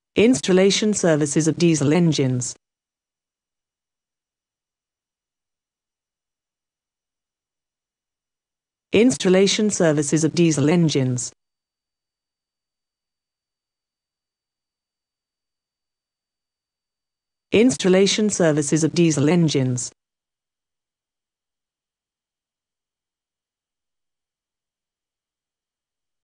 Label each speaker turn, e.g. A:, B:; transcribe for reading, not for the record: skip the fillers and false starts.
A: Installation services of diesel engines. Installation services of diesel engines. Installation services of diesel engines.